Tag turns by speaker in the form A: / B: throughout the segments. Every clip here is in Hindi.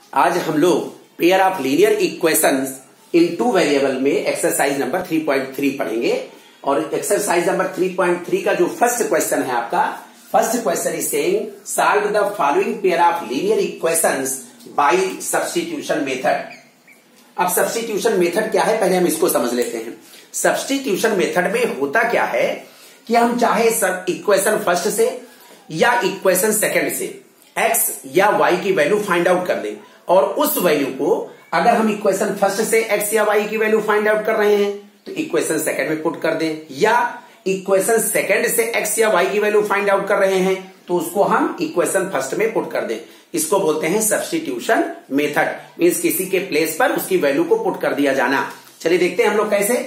A: आज हम लोग pair of linear equations in two variable में एक्सरसाइज नंबर 3.3 पढ़ेंगे। और एक्सरसाइज नंबर 3.3 का जो फर्स्ट क्वेश्चन है आपका, first question is saying solve the following pair of linear equations by substitution method. अब सब्स्टिट्यूशन मेथड क्या है, पहले हम इसको समझ लेते हैं। सब्स्टिट्यूशन मेथड में होता क्या है कि हम चाहे सब इक्वेशन फर्स्ट से या इक्वेशन सेकंड से x या y की वैल्यू फाइंड आउट कर दें, और उस वैल्यू को अगर हम इक्वेशन फर्स्ट से x या y की वैल्यू फाइंड आउट कर रहे हैं तो इक्वेशन सेकंड में पुट कर दें, या इक्वेशन सेकंड से x या y की वैल्यू फाइंड आउट कर रहे हैं तो उसको हम इक्वेशन फर्स्ट में पुट कर दें। इसको बोलते हैं सब्स्टिट्यूशन मेथड। मींस किसी के प्लेस पर उसकी वैल्यू को पुट कर दिया जाना। चलिए देखते हैं हम लोग कैसे।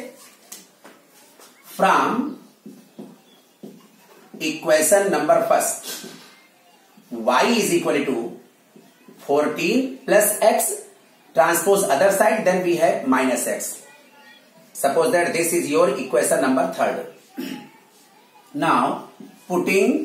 A: From equation number first y is equal to 14 plus x transpose other side, then we have minus x. Suppose that this is your equation number third. Now putting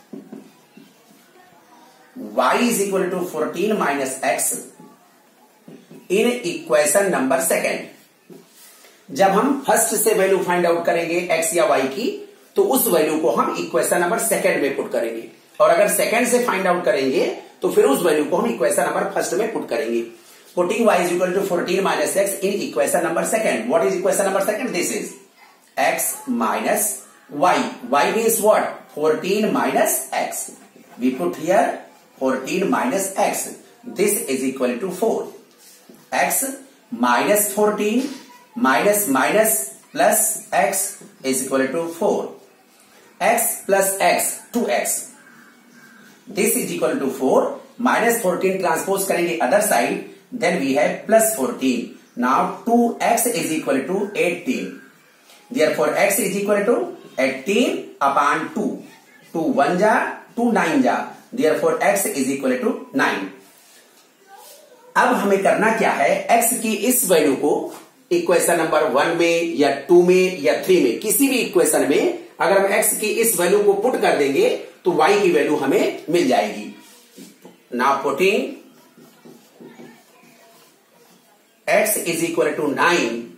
A: y is equal to 14 minus x in equation number second. जब हम फर्स्ट से वैल्यू फाइंड आउट करेंगे x या y की तो उस वैल्यू को हम इक्वेशन नंबर सेकंड में पुट करेंगे, और अगर सेकंड से फाइंड आउट करेंगे तो फिर उस वैल्यू को हम इक्वेशन नंबर फर्स्ट में पुट करेंगे। Putting y is equal to 14 minus x in equation number second. What is equation number second? This is x minus y। y means what? 14 minus x। We put here 14 minus x। This is equal to 4। x minus 14 minus minus plus x is equal to 4। x plus x 2x। This is equal to 4 minus 14 transpose करेंगे other side, then we have plus 14. Now 2x is equal to 18. Therefore x is equal to 18 upon 2. 2 1 जा 2 9 जा, therefore x is equal to 9. अब हमें करना क्या है, x की इस वैल्यू को इक्वेशन नंबर 1 में या 2 में या 3 में किसी भी इक्वेशन में अगर हम x की इस वैल्यू को पुट कर देंगे तो y की वैल्यू हमें मिल जाएगी। Now putting x is equal to 9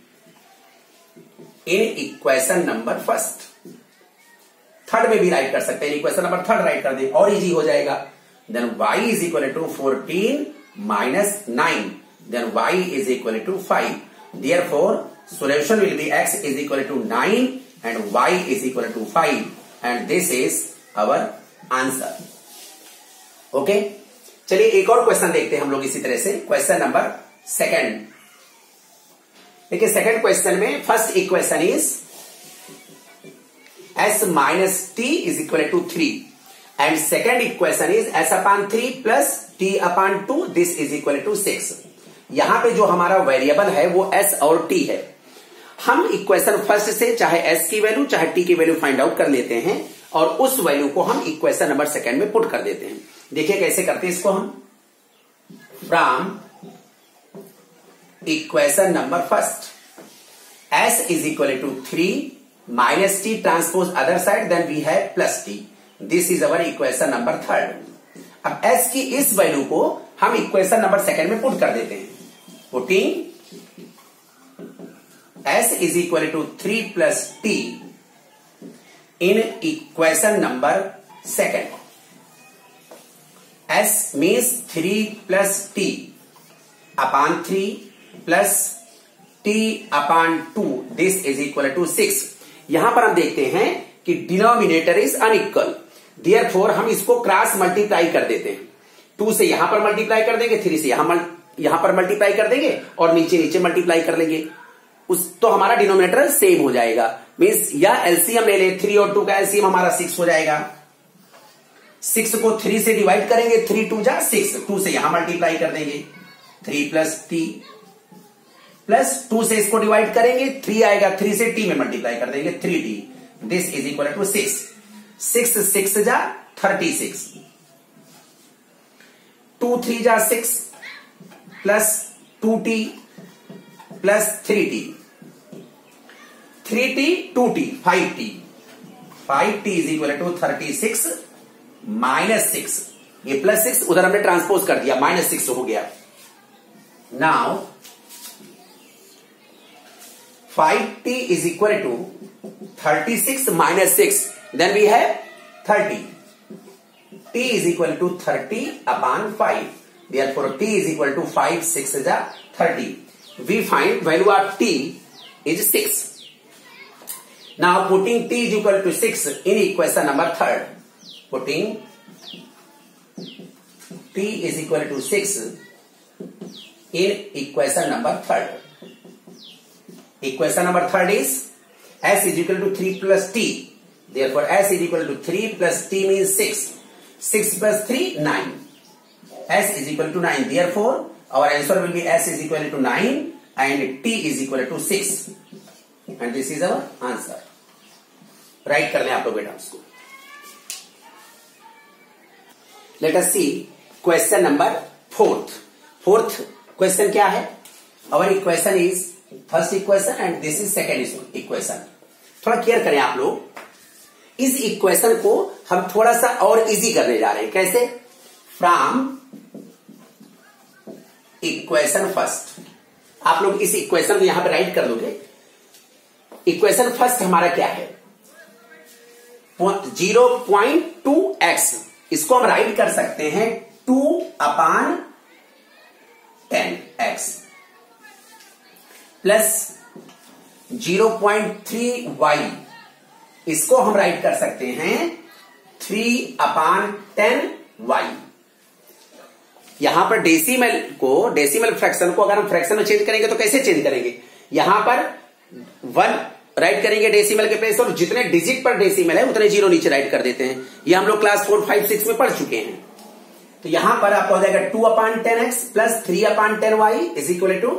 A: in equation number first. Third में भी राइट कर सकते हैं, इक्वेशन नंबर थर्ड राइट कर दें और इजी हो जाएगा। Then y is equal to 14 minus 9, then y is equal to 5। Therefore solution will be x is equal to 9 and y is equal to 5, and this is our answer. Okay, चलिए एक और क्वेश्चन देखते हैं हम लोग इसी तरह से। Question number second. देखिए सेकंड क्वेश्चन में first equation is s minus T is equal to 3 and second equation is s upon 3 plus t upon 2, this is equal to 6। यहां पे जो हमारा वेरिएबल है वो s और t है। हम इक्वेशन फर्स्ट से चाहे s की वैल्यू चाहे t की वैल्यू फाइंड आउट कर लेते हैं और उस वैल्यू को हम इक्वेशन नंबर सेकंड में पुट कर देते हैं। देखिए कैसे करते हैं इसको हम। From equation number first s is equal to 3 minus T transpose other side, then we have plus T. This is our equation number third. अब s की इस वैल्यू को हम इक्वेशन नंबर सेकंड में पुट कर देते हैं। Putting s is equal to 3 plus t in equation number second. s means 3 plus t upon 3 plus t upon 2, this is equal to 6। यहां पर हम देखते हैं कि डिनोमिनेटर इज अनइक्वल, देयरफॉर हम इसको क्रॉस मल्टीप्लाई कर देते हैं। 2 से यहां पर मल्टीप्लाई कर देंगे, 3 से यहां पर मल्टीप्लाई कर देंगे और नीचे नीचे मल्टीप्लाई कर लेंगे, तो हमारा डिनोमिनेटर सेम हो जाएगा। मींस या एलसीएम ले ले, 3 और 2 का एलसीएम हमारा 6 हो जाएगा। 6 को 3 से डिवाइड करेंगे, 3 2 जा 6, 2 से यहां मल्टीप्लाई कर देंगे 3 प्लस टी, प्लस 2 से इसको डिवाइड करेंगे 3 आएगा, 3 से टी में मल्टीप्लाई कर देंगे 3t। This is equal to 6। 6 6 जा 36, 2 3 जा 6 plus 2t plus 3t, 3t 2t 5t, 5t is equal to 36 minus 6। ये प्लस 6 उधर हमने ट्रांसपोज कर दिया, माइनस 6 हो गया। Now 5t is equal to 36 minus 6. Then we have 30. T is equal to 30 upon 5. Therefore, t is equal to 5, 6 is 30. We find value of t is 6. Now, putting t is equal to 6 in equation number 3rd. Putting t is equal to 6 in equation number 3rd. Equation number 3rd is s is equal to 3 plus t. Therefore, s is equal to 3 plus t means 6. 6 plus 3, 9. S is equal to 9. Therefore, our answer will be s is equal to 9 and t is equal to 6. And this is our answer. Write कर लें आप लोग बेटा उसको. Let us see question number 4th. 4th question क्या है? Our equation is first equation and this is second equation. थोड़ा क्लियर करें आप लोग. इस इक्वेशन को हम थोड़ा सा और इजी करने जा रहे हैं. कैसे? From equation first. आप लोग इस इक्वेशन को यहां पे राइट कर दोगे. इक्वेशन फर्स्ट हमारा क्या है? 0.2x. इसको हम राइट कर सकते हैं 2/10x प्लस 0.3y. इसको हम राइट कर सकते हैं 3/10y. यहां पर डेसिमल फ्रैक्शन को अगर हम फ्रैक्शन में चेंज करेंगे तो कैसे चेंज करेंगे? यहां पर 1 राइट करेंगे डेसिमल के प्लेस और जितने डिजिट पर डेसिमल है उतने 0 नीचे राइट कर देते हैं. ये हम लोग क्लास 4, 5, 6 में पढ़ चुके हैं. तो यहां पर आपका हो जाएगा 2/10x plus 3/10y is equal to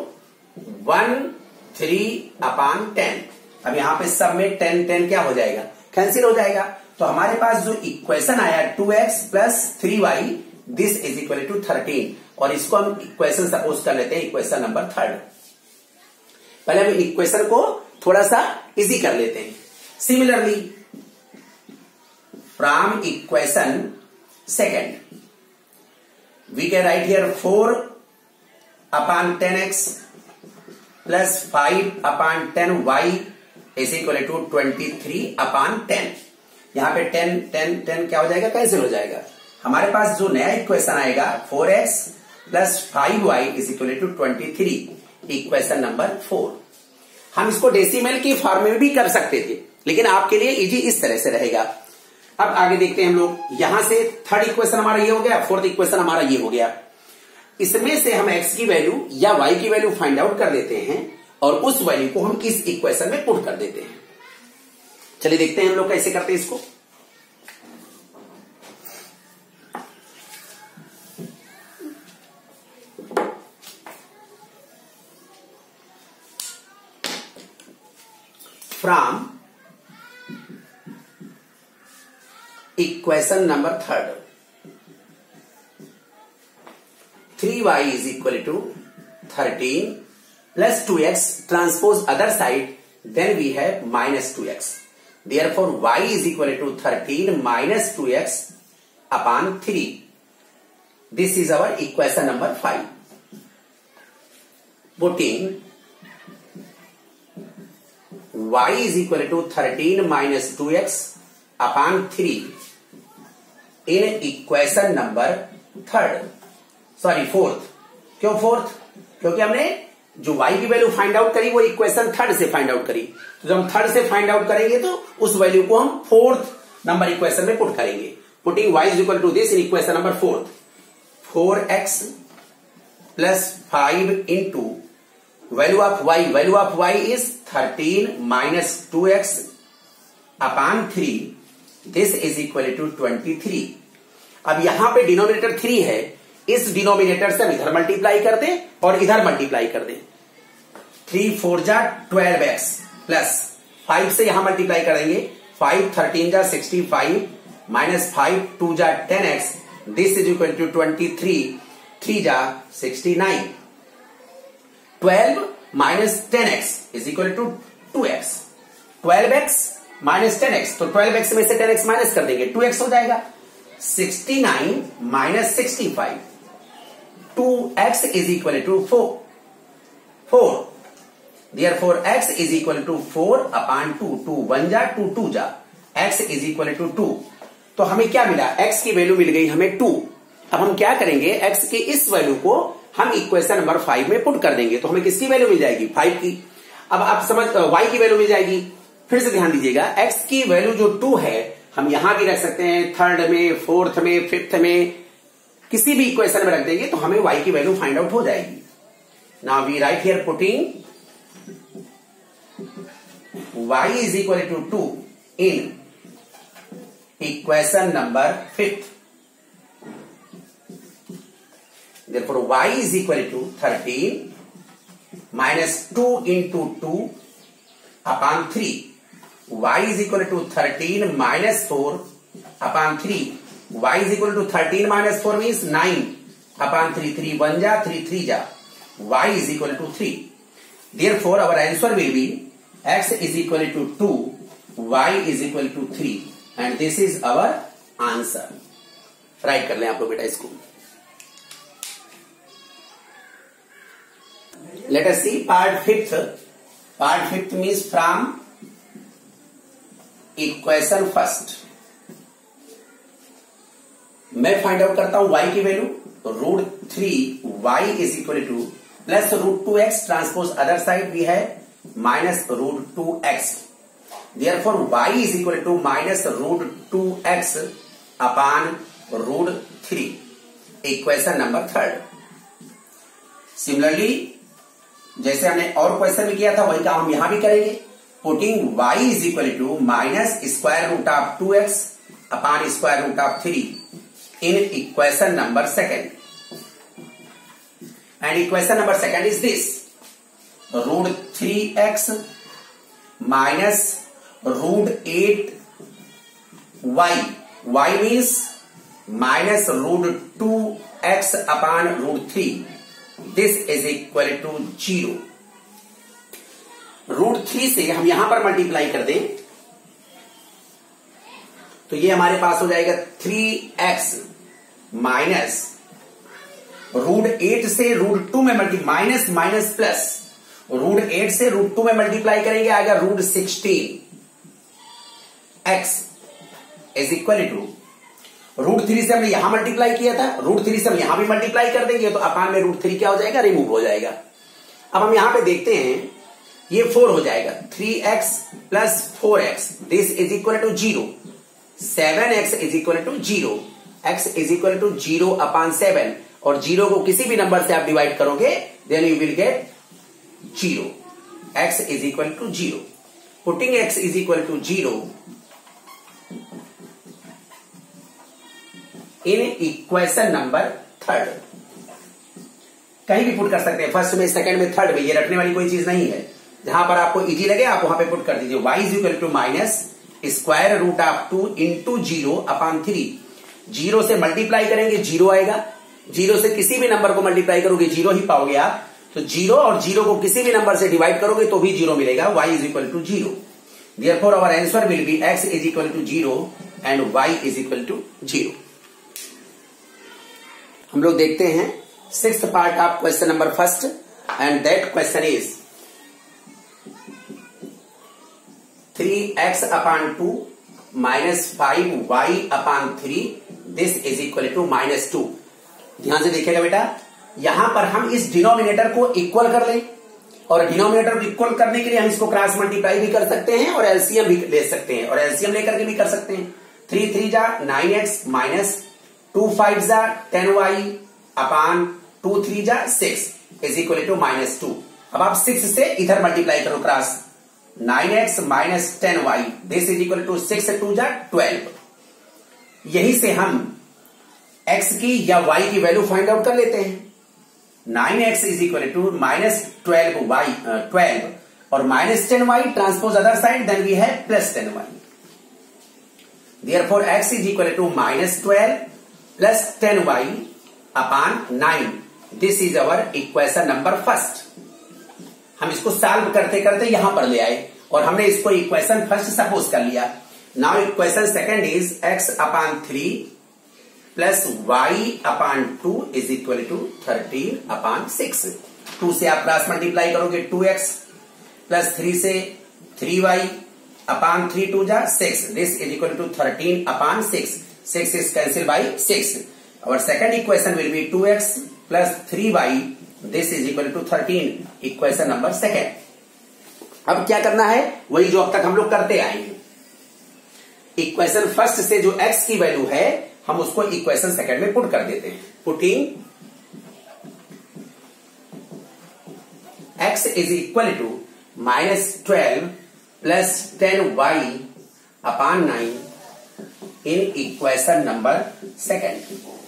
A: 3/10. अब यहां पे सब में 10 क्या हो जाएगा? कैंसिल हो जाएगा. तो हमारे पास जो इक्वेशन आया 2x plus 3y this is equal to 13. और इसको हम इक्वेशन सपोज कर लेते हैं इक्वेशन नंबर 3rd. पहले हम इक्वेशन को थोड़ा सा इजी कर लेते हैं. Similarly from equation second we can write here 4/10x plus 5/10y is equal to 23/10. यहां पे 10 क्या हो जाएगा? कैंसिल हो जाएगा. हमारे पास जो नया इक्वेशन आएगा 4x plus 5y is equal to 23. Equation number 4. हम इसको डेसिमल की फॉर्म में भी कर सकते थे, लेकिन आपके लिए इजी इस तरह से रहेगा. अब आगे देखते हैं हम लोग. यहां से 3rd इक्वेशन हमारा ये हो गया, 4th इक्वेशन हमारा ये हो गया. इसमें से हम x की वैल्यू या y की वैल्यू फाइंड आउट कर लेते हैं और उस वैल्यू को हम इस इक्वेशन में पुट कर देते हैं. चलिए देखते हैं हम लोग कैसे करते हैं इसको. From equation number 3rd 3y is equal to 13 plus 2x transpose other side, then we have minus 2x. Therefore, y is equal to 13 minus 2x upon 3. This is our equation number 5. Putting y is equal to 13 minus 2x upon 3 in equation number 3rd. Sorry 4th. क्यों 4th? क्योंकि हमने जो y की वैल्यू फाइंड आउट करी वो इक्वेशन 3rd से फाइंड आउट करी. तो जब हम 3rd से फाइंड आउट करेंगे तो उस वैल्यू को हम 4th नंबर इक्वेशन में पुट करेंगे. Putting y is equal to this in equation number 4th. 4x plus 5 into value of y इज 13 minus 2x upon 3. This is equal to 23. अब यहां पे डिनोमिनेटर 3 है. इस डिनोमिनेटर से हम इधर मल्टीप्लाई कर दें और इधर मल्टीप्लाई कर दें. 3 4 जा 12x प्लस 5 से यहां मल्टीप्लाई करेंगे. 5 13 जा 65 माइनस 5 2 जा 10x. This is equal to 23. 3 जा 69. 12 minus 10x is equal to 2x. 12x minus 10x. तो 12x में से 10x माइनस कर देंगे 2x हो जाएगा. 69 minus 65. 2x is equal to 4। Therefore x is equal to 4 upon 2, 2 1 जा 2 2 जा, x is equal to 2। तो हमें क्या मिला, x की वैल्यू मिल गई हमें 2। अब हम क्या करेंगे, x की इस वैल्यू को हम इक्वेशन नंबर 5 में पुट कर देंगे, तो हमें किसकी वैल्यू मिल जाएगी, 5 की। अब आप समझ y की वैल्यू मिल जाएगी। फिर से ध्यान दीजिएगा, x की वैल्यू जो 2 है हम यहां भी रख सकते हैं, थर्ड में, फोर्थ में, फिफ्थ में, किसी भी इक्वेशन में रख देंगे तो हमें y की वैल्यू फाइंड आउट हो जाएगी। Now we write here putting y is equal to 2 in equation number 5th. Therefore y is equal to 13 minus 2 into 2 upon 3. Y is equal to 13 minus 4 upon 3. Y is equal to 13 minus 4 means 9 upon 3. 3 1 ja, 3 3 ja. Y is equal to 3. Therefore our answer will be x is equal to 2, y is equal to 3 and this is our answer. Write कर लें आप लोग बेटा इसको। Let us see part 5th. Part 5th means from equation first. मैं फाइंड आउट करता हूं y की वैल्यू, तो √3y is equal to plus √2x transpose other side भी है minus √2x। Therefore y is equal to minus √2x upon √3, equation number 3rd। Similarly जैसे हमने और क्वेश्चन में किया था वही काम हम यहां भी करेंगे। Putting y is equal to minus square root of 2x upon square root of 3 in equation number 2nd। And equation number 2nd is this: √3x minus √8y. Y means minus √2x upon √3. This is equal to 0. √3 से हम यहां पर मल्टीप्लाई कर दें तो ये हमारे पास हो जाएगा 3x माइनस √8 से √2 में मल्टी माइनस माइनस प्लस √8 से √2 में मल्टीप्लाई करेंगे आएगा √16 x इज इक्वल टू √3 से हमने यहां मल्टीप्लाई किया था, √3 से हम यहां भी मल्टीप्लाई कर देंगे तो अपान में √3 क्या हो जाएगा, रिमूव हो जाएगा। अब हम यहां पे देखते हैं ये 4 हो जाएगा, 3x plus 4x this is equal to 0, 7x is equal to 0, x is equal to 0 upon 7 और 0 को किसी भी नंबर से आप डिवाइड करोगे then you will get 0, x is equal to 0। Putting x is equal to 0 in equation number 3rd। कहीं भी पुट कर सकते हैं, फर्स्ट में, सेकंड में, थर्ड में, ये रखने वाली कोई चीज नहीं है। जहां पर आपको इजी लगे आप वहां पे पुट कर दीजिए। y is equal to minus square root of 2 into 0 upon 3। 0 से मल्टीप्लाई करेंगे 0 आएगा, 0 से किसी भी नंबर को मल्टीप्लाई करोगे 0 ही पाओगे आप, तो 0 और 0 को किसी भी नंबर से डिवाइड करोगे तो भी 0 मिलेगा। y is equal to 0। Therefore our answer will be x is equal to 0 and y is equal to 0। हम लोग देखते हैं 6th part of question number 1st and that question is 3x upon 2 minus 5y upon 3 this is equal to minus 2। ध्यान से देखिएगा बेटा, यहां पर हम इस डिनोमिनेटर को इक्वल कर लें और डिनोमिनेटर को इक्वल करने के लिए हम इसको क्रॉस मल्टीप्लाई भी कर सकते हैं और एलसीएम भी ले सकते हैं और एलसीएम लेकर के भी कर सकते हैं। 3 3 जा 9x माइनस 2 5 जा 10y अपॉन 2 3 जा 6 इज इक्वल टू माइनस 2। अब आप 6 से इधर मल्टीप्लाई करो cross, 9x minus 10y this is equal to 6 2 जा 12। यही से हम x की या y की वैल्यू फाइंड आउट कर लेते हैं। 9x is equal to minus 12 और minus 10y transpose other side then we have plus 10y। Therefore x is equal to minus 12 plus 10y upon 9। This is our equation number 1st। हम इसको सॉल्व करते करते यहां पर ले आए और हमने इसको इक्वेशन 1st सपोज कर लिया। Now equation 2nd is x upon 3 plus y upon 2 is equal to 13 upon 6। 2 से आप क्रॉस मल्टीप्लाई करोगे 2x प्लस 3 से 3y अपॉन 3 2 जा 6. This is equal to 13 upon 6. 6 is cancelled by 6. Our second equation will be 2x plus 3y. This is equal to 13. Equation number second. अब क्या करना है, वही जो अब तक हम लोग करते आए हैं. इक्वेशन फर्स्ट से जो x की वैल्यू है हम उसको इक्वेशन सेकंड में पुट कर देते हैं. Putting x is equal to -12 plus 10y upon 9 in equation number second.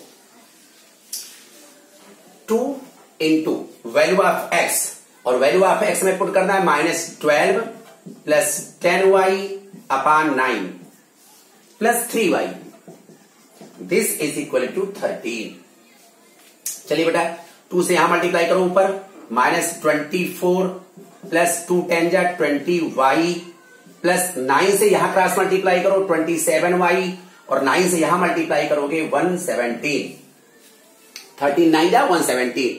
A: 2 into value of x और वैल्यू ऑफ x में पुट करना है -12 plus 10y upon 9 plus 3y. This is equal to 13. चलिए बेटा 2 से यहां मल्टीप्लाई करो ऊपर, -24 प्लस 2 10 जा 20y प्लस 9 से यहां क्रॉस मल्टीप्लाई करो 27y और 9 से यहां मल्टीप्लाई करोगे 117. 13 9 जा 117.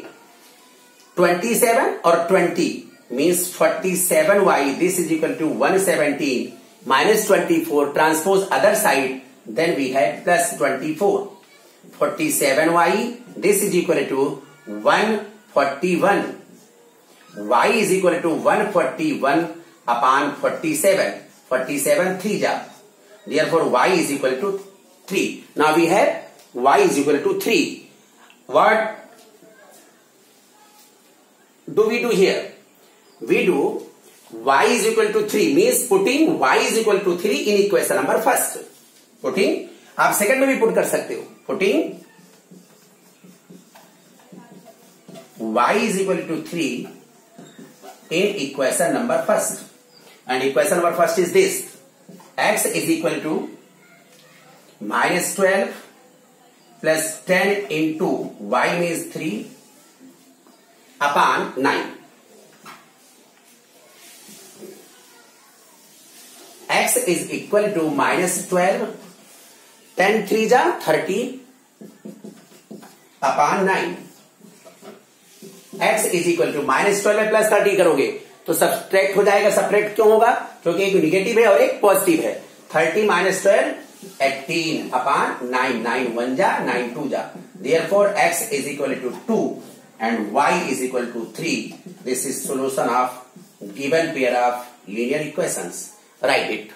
A: 27 और 20 means 47y. This is equal to 117 minus 24 transpose other side, then we have plus 24. 47y. This is equal to 141. y is equal to 141 upon 47. 47 3 ja. Therefore y is equal to 3. Now we have y is equal to 3. What do we do here? We do y is equal to 3 means putting y is equal to 3 in equation number first. Putting आप सेकंड में भी पुट कर सकते हो. Putting y is equal to 3 in equation number first, and equation number first is this: x is equal to -12 plus 10 into y means 3 upon 9. X is equal to -12, 10 3 जा 30 upon 9. X is equal to -12 plus 30 करोगे तो सब्ट्रैक्ट हो जाएगा. सब्ट्रैक्ट क्यों होगा? क्योंकि एक निगेटिव है और एक पॉजिटिव है. 30 minus 12 18 upon 9. 9 1 जा 9 2 जा. Therefore x is equal to 2 and y is equal to 3. This is solution of given pair of linear equations. Write it.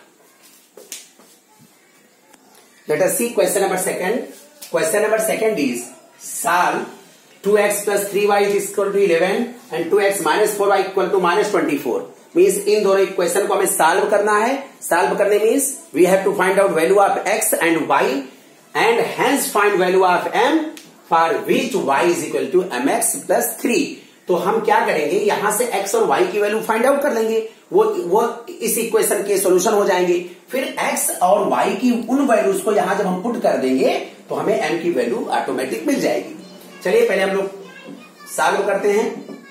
A: Let us see question number second. Question number second is solve 2x plus 3y is equal to 11 and 2x minus 4y equal to -24. Means इन दोनों इक्वेशन को हमें सॉल्व करना है. सॉल्व करने means we have to find out value of x and y and hence find value of m for which y is equal to mx plus 3. तो हम क्या करेंगे, यहां से x और y की वैल्यू फाइंड आउट कर लेंगे. वो इस इक्वेशन के सॉल्यूशन हो जाएंगे. फिर x और y की उन वैल्यूज को यहां जब हम पुट कर देंगे तो हमें m की वैल्यू ऑटोमेटिक मिल जाएगी. चलिए पहले हम लोग सॉल्व करते हैं.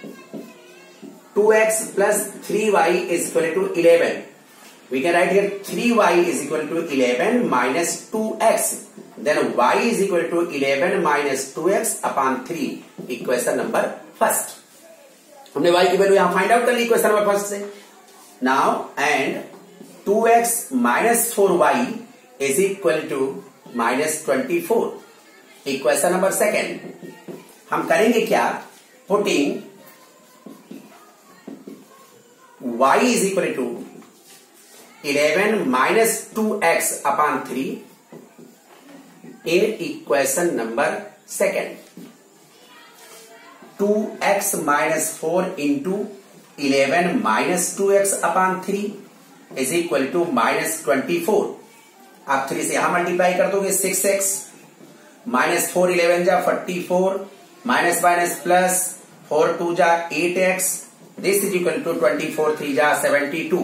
A: 2x plus 3y is equal to 11. We can write here 3y is equal to 11 minus 2x. Then y is equal to 11 minus 2x upon 3. Equation number first. हमने y की वैल्यू यहां फाइंड आउट कर ली इक्वेशन नंबर फर्स्ट से. Now and 2x minus 4y is equal to minus 24. Equation number second. हम करेंगे क्या? Putting y is equal to 11 minus 2x upon 3 in equation number second. 2x minus 4 into 11 minus 2x upon 3 is equal to minus 24. आप 3 से यहां मल्टीप्लाई कर दोगे 6x minus 4 11 जा 44 minus minus plus 4 2 जा 8x. This is equal to 24 3 ja 72.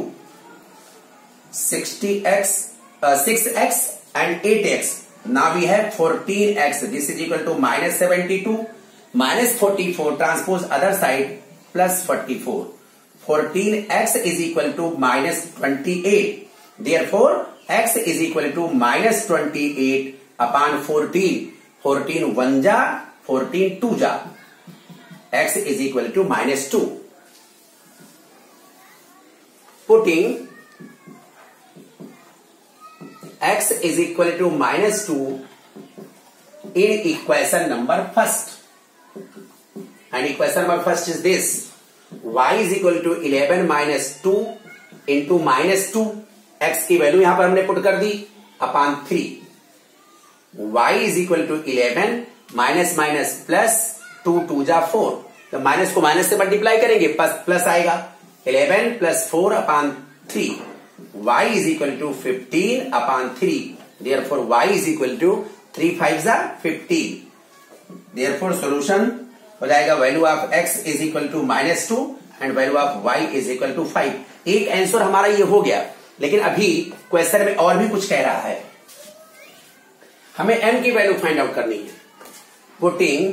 A: 60x 6x and 8x. Now we have 14x. This is equal to minus 72 minus 44 transpose other side plus 44. 14x is equal to minus 28. Therefore x is equal to minus 28 upon 14. 14 1 ja 14 2 ja. x is equal to -2. Putting x is equal to -2 in equation number first. And equation number first is this. y is equal to 11 minus 2 into -2. x की वैल्यू यहां पर हमने पुट कर दी upon 3. y is equal to 11 minus minus plus 2 2 जा 4. तो माइनस को माइनस से मल्टीप्लाई करेंगे प्लस आएगा. 11 plus 4 upon 3. y is equal to 15 upon 3. Therefore y is equal to 3 5 जा 15. Therefore solution हो जाएगा value of x is equal to -2 and value of y is equal to 5. एक आंसर हमारा ये हो गया. लेकिन अभी क्वेश्चन में और भी कुछ कह रहा है. हमें m की वैल्यू फाइंड आउट करनी है. Putting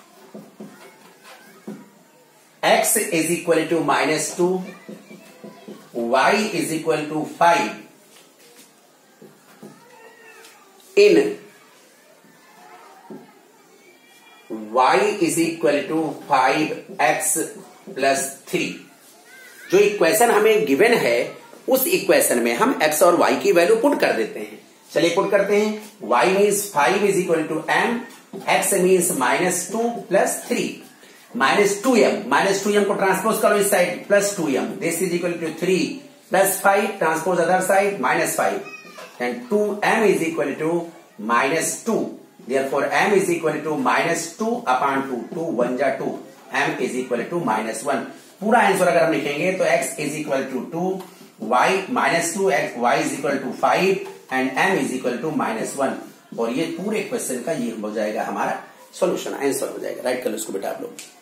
A: x is equal to -2, y is equal to 5 in y is equal to 5x plus 3. जो इक्वेशन हमें गिवन है उस इक्वेशन में हम x और y की वैल्यू पुट कर देते हैं. चलिए पुट करते हैं. y means 5 is equal to m, x means -2 plus 3. -2m को ट्रांसपोज करो इस side +2m. This is equal to 3 plus 5 transpose other side -5 and 2m is equal to -2. Therefore m is equal to -2 upon 2. 2 1 जा 2. m is equal to -1. पूरा आंसर अगर हम लिखेंगे तो x is equal to 2, y -2, y is equal to 5 and m is equal to -1. और ये पूरे क्वेश्चन का ये हो जाएगा हमारा सॉल्यूशन, आंसर हो जाएगा. राइट कर लो इसको बेटा आप लोग.